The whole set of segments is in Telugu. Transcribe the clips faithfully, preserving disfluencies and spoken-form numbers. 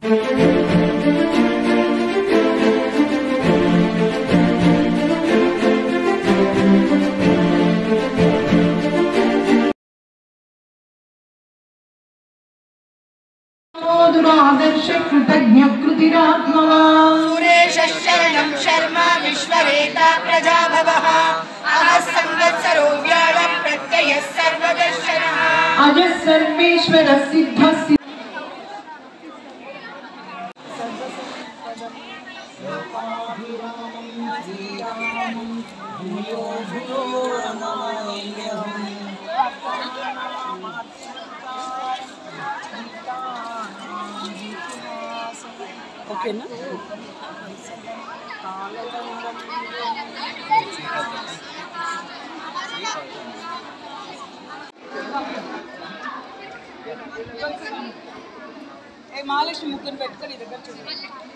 दुरादर्श कृतज्ञ कृतिरात्मवान् सुरेश शरणं शर्मा विश्ववेता प्रजा भवः अहः संवत्सरो व्याळ प्रत्ययः सर्वदर्शनः अजः सर्वेश्वर सिद्धः ओके ना ए महालक्ष्मी मुकुन పెట్టుకొని దగ్గర చూడండి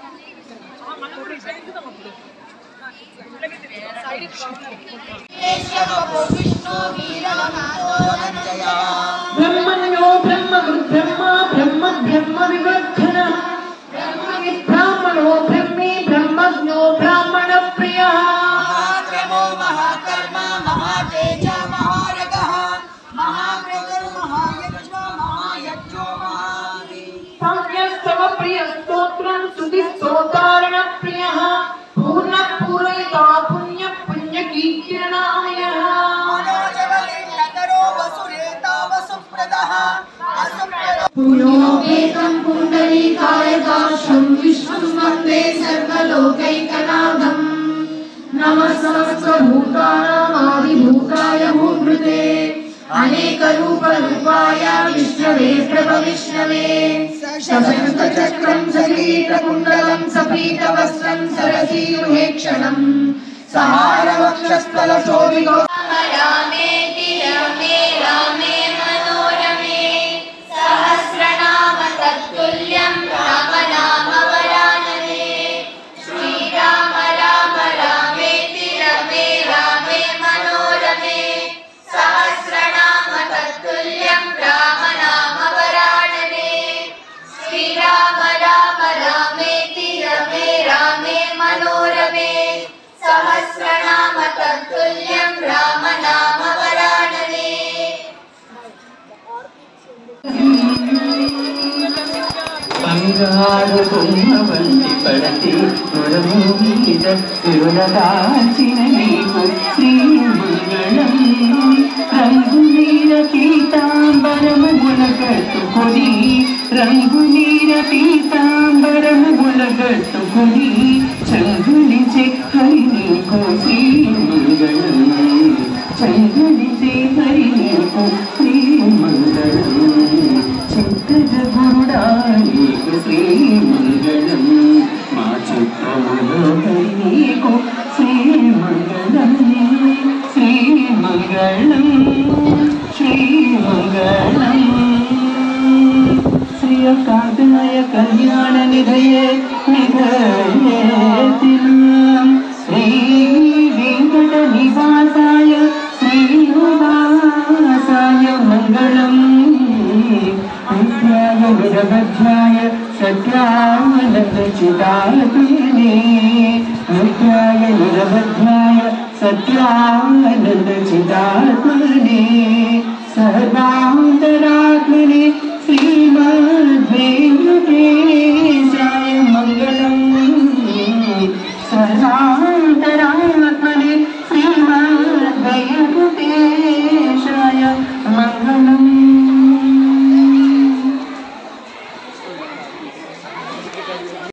ब्रह्मण्यो ब्रह्म ब्रह्म ब्रह्म ब्रह्म विवर्धन ब्राह्मणो ब्रह्मी ब्रह्मज्ञो ब्राह्मण प्रियः महाक्रमो महाकर्म महातेज महारगः महाकृतो महायज्ञो महायज्ञो महादि साम्यस्तव प्रिय स्तोत्रं स्तुति स्तोतारण प्रियः पूर्ण पूरयिता पुण्य पुण्य कीर्तनामयः मनोजवलिन्नतरो वसुरेता वसुप्रदः असुप्रदः पुण्यो वेदं पुण्डरीकाय दाशं विश्वं वन्दे सर्वलोकैकनाथम् नमः समस्तभूतानां आदिभूताय भूभृते अनेकरूपरूपाय विष्णवे प्रभविष्णवे सशङ्खचक्रं सकिरीटकुण्डलं सपीतवस्त्रं सरसीरुहेक्षणं सहारवक्षस्थलशोभितो रामेति रमे रामे मनोरमे सहस्रनाम तत्तुल्यं रामनाम वरानने श्रीराम राम रामेति रमे रामे मनोरमे सहस्रनाम तत्तुल्यं रामनाम वरानने श्रीराम राम रामेति रमे रामे मनोरमे सहस्रनाम तत्तुल्यं रामनाम वरानने బంగారు బొమ్మ వంటి పడతి పురభూమిద తిరునదాచిన నీకు శ్రీమంగళం రంగునీర పీతాంబరముల కట్టుకొని రంగునీర పీతాంబరముల కట్టుకొని చంగునిచే హరి నీకు శ్రీమంగళం చంగునిచే హరి నీకు శ్రీమంగళం చింతజ గురుడా నీకు శ్రీమంగళం మా చిత్తములో హరి నీకు శ్రీమంగళం శ్రీమంగళం శ్రీమంగళం శ్రీయకాంతనయ కళ్యాణ నిధయే నిధయేతిలం శ్రీ వెంకట నివాసాయ శ్రీనివాసాయ మంగళం నిత్యాయ నిరవధ్యాయ సత్యానంద చిదాత్మనే నిత్యాయ నిరవధ్యాయ సత్యానంద చిదాత్మనే సర్వాంతరాత్మనే శ్రీమద్వేంకటేశాయ మంగళం సదా